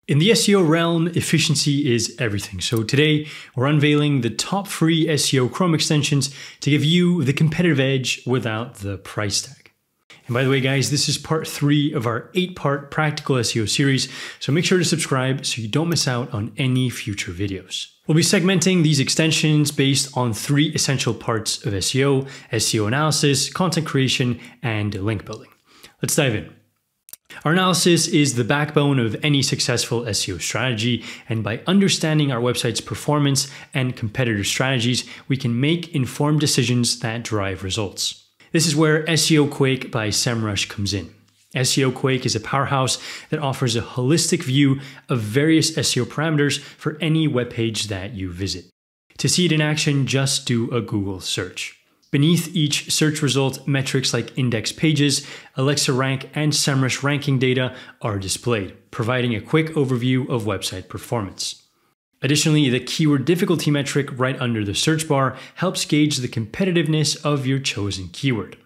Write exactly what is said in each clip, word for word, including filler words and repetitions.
In the S E O realm, efficiency is everything. So today we're unveiling the top free S E O Chrome extensions to give you the competitive edge without the price tag. And by the way, guys, this is part three of our eight part practical S E O series. So make sure to subscribe so you don't miss out on any future videos. We'll be segmenting these extensions based on three essential parts of S E O: S E O analysis, content creation, and link building. Let's dive in. Our analysis is the backbone of any successful S E O strategy, and by understanding our website's performance and competitor strategies, we can make informed decisions that drive results. This is where S E O Quake by Semrush comes in. S E O Quake is a powerhouse that offers a holistic view of various S E O parameters for any web page that you visit. To see it in action, just do a Google search. Beneath each search result, metrics like index pages, Alexa rank, and Semrush ranking data are displayed, providing a quick overview of website performance. Additionally, the keyword difficulty metric right under the search bar helps gauge the competitiveness of your chosen keyword.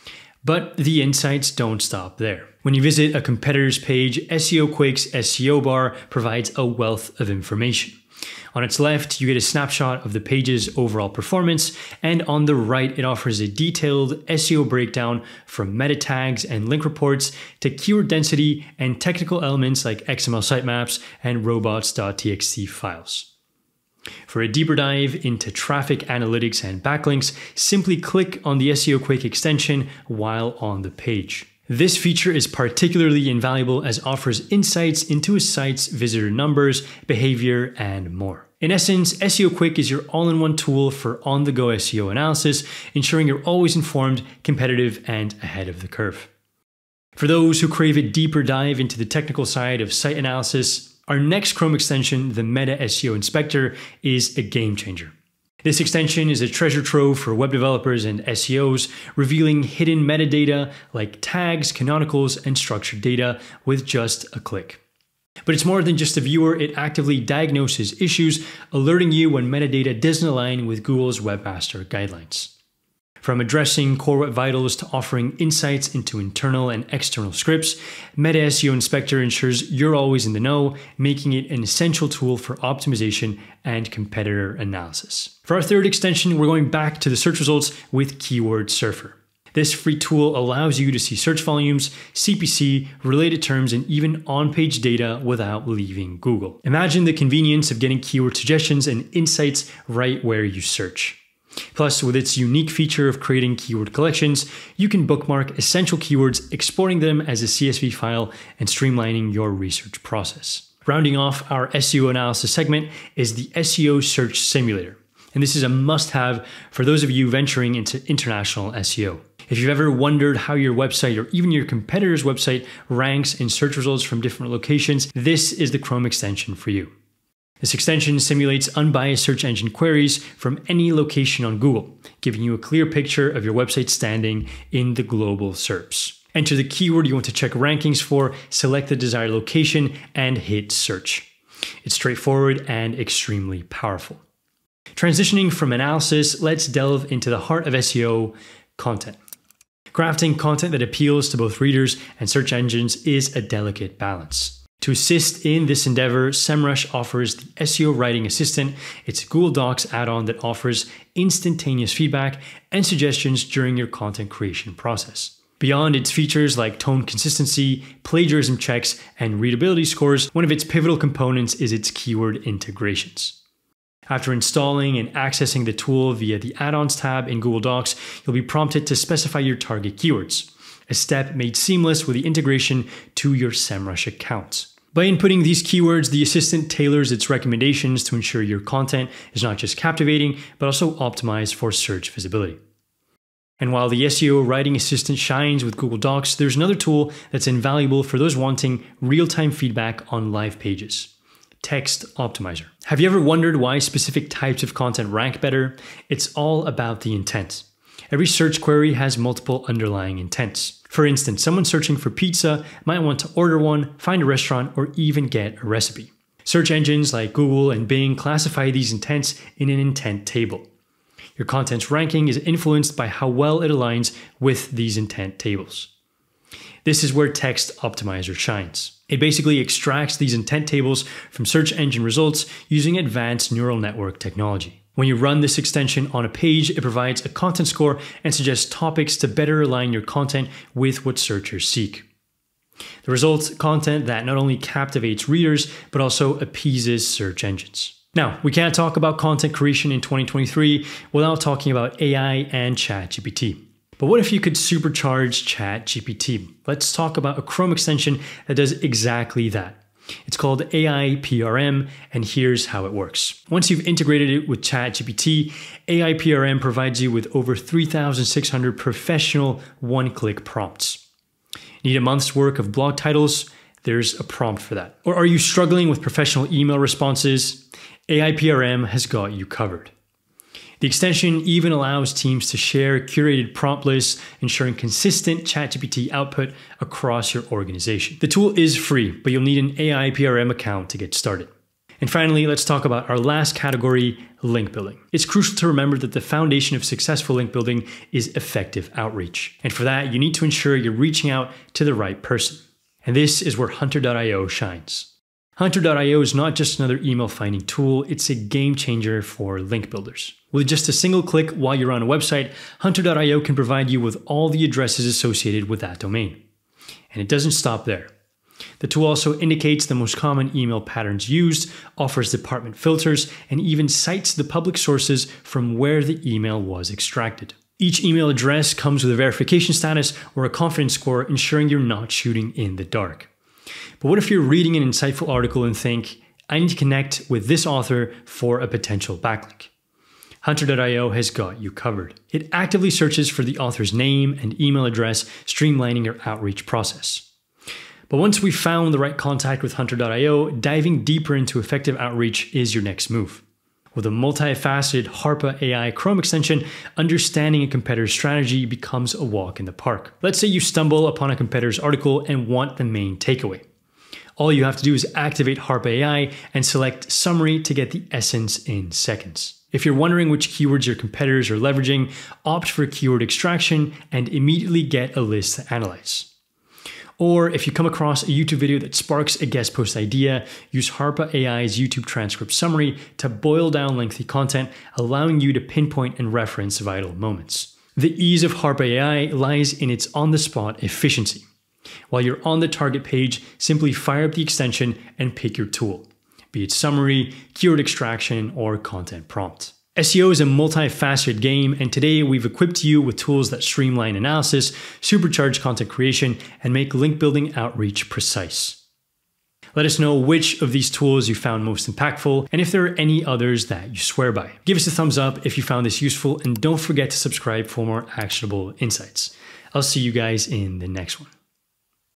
But the insights don't stop there. When you visit a competitor's page, S E O Quake's S E O bar provides a wealth of information. On its left, you get a snapshot of the page's overall performance, and on the right, it offers a detailed S E O breakdown from meta tags and link reports to keyword density and technical elements like X M L sitemaps and robots dot t x t files. For a deeper dive into traffic analytics and backlinks, simply click on the S E O Quake extension while on the page. This feature is particularly invaluable as it offers insights into a site's visitor numbers, behavior, and more. In essence, S E O Quake is your all-in-one tool for on-the-go S E O analysis, ensuring you're always informed, competitive, and ahead of the curve. For those who crave a deeper dive into the technical side of site analysis, our next Chrome extension, the Meta S E O Inspector, is a game changer. This extension is a treasure trove for web developers and S E Os, revealing hidden metadata like tags, canonicals, and structured data with just a click. But it's more than just a viewer, it actively diagnoses issues, alerting you when metadata doesn't align with Google's Webmaster Guidelines. From addressing core web vitals to offering insights into internal and external scripts, Meta S E O Inspector ensures you're always in the know, making it an essential tool for optimization and competitor analysis. For our third extension, we're going back to the search results with Keyword Surfer. This free tool allows you to see search volumes, C P C, related terms, and even on-page data without leaving Google. Imagine the convenience of getting keyword suggestions and insights right where you search. Plus, with its unique feature of creating keyword collections, you can bookmark essential keywords, exporting them as a C S V file, and streamlining your research process. Rounding off our S E O analysis segment is the S E O Search Simulator. And this is a must-have for those of you venturing into international S E O. If you've ever wondered how your website or even your competitor's website ranks in search results from different locations, this is the Chrome extension for you. This extension simulates unbiased search engine queries from any location on Google, giving you a clear picture of your website's standing in the global S E R Ps. Enter the keyword you want to check rankings for, select the desired location, and hit search. It's straightforward and extremely powerful. Transitioning from analysis, let's delve into the heart of S E O: content. Crafting content that appeals to both readers and search engines is a delicate balance. To assist in this endeavor, Semrush offers the S E O Writing Assistant. It's a Google Docs add-on that offers instantaneous feedback and suggestions during your content creation process. Beyond its features like tone consistency, plagiarism checks, and readability scores, one of its pivotal components is its keyword integrations. After installing and accessing the tool via the Add-ons tab in Google Docs, you'll be prompted to specify your target keywords, a step made seamless with the integration to your Semrush account. By inputting these keywords, the assistant tailors its recommendations to ensure your content is not just captivating, but also optimized for search visibility. And while the S E O Writing Assistant shines with Google Docs, there's another tool that's invaluable for those wanting real-time feedback on live pages: Text Optimizer. Have you ever wondered why specific types of content rank better? It's all about the intent. Every search query has multiple underlying intents. For instance, someone searching for pizza might want to order one, find a restaurant, or even get a recipe. Search engines like Google and Bing classify these intents in an intent table. Your content's ranking is influenced by how well it aligns with these intent tables. This is where Text Optimizer shines. It basically extracts these intent tables from search engine results using advanced neural network technology. When you run this extension on a page, it provides a content score and suggests topics to better align your content with what searchers seek. The results, content that not only captivates readers, but also appeases search engines. Now, we can't talk about content creation in twenty twenty-three without talking about A I and ChatGPT. But what if you could supercharge ChatGPT? Let's talk about a Chrome extension that does exactly that. It's called A I P R M, and here's how it works. Once you've integrated it with ChatGPT, A I P R M provides you with over three thousand six hundred professional one-click prompts. Need a month's work of blog titles? There's a prompt for that. Or are you struggling with professional email responses? A I P R M has got you covered. The extension even allows teams to share curated prompt lists, ensuring consistent ChatGPT output across your organization. The tool is free, but you'll need an A I P R M account to get started. And finally, let's talk about our last category, link building. It's crucial to remember that the foundation of successful link building is effective outreach. And for that, you need to ensure you're reaching out to the right person. And this is where Hunter dot i o shines. Hunter dot i o is not just another email finding tool, it's a game changer for link builders. With just a single click while you're on a website, Hunter dot i o can provide you with all the addresses associated with that domain. And it doesn't stop there. The tool also indicates the most common email patterns used, offers department filters, and even cites the public sources from where the email was extracted. Each email address comes with a verification status or a confidence score, ensuring you're not shooting in the dark. But what if you're reading an insightful article and think, I need to connect with this author for a potential backlink? Hunter dot i o has got you covered. It actively searches for the author's name and email address, streamlining your outreach process. But once we've found the right contact with Hunter dot i o, diving deeper into effective outreach is your next move. With a multifaceted HARPA A I Chrome extension, understanding a competitor's strategy becomes a walk in the park. Let's say you stumble upon a competitor's article and want the main takeaway. All you have to do is activate HARPA A I and select Summary to get the essence in seconds. If you're wondering which keywords your competitors are leveraging, opt for keyword extraction and immediately get a list to analyze. Or if you come across a YouTube video that sparks a guest post idea, use HARPA A I's YouTube transcript summary to boil down lengthy content, allowing you to pinpoint and reference vital moments. The ease of HARPA A I lies in its on-the-spot efficiency. While you're on the target page, simply fire up the extension and pick your tool, be it summary, keyword extraction, or content prompt. S E O is a multifaceted game, and today we've equipped you with tools that streamline analysis, supercharge content creation, and make link building outreach precise. Let us know which of these tools you found most impactful, and if there are any others that you swear by. Give us a thumbs up if you found this useful, and don't forget to subscribe for more actionable insights. I'll see you guys in the next one.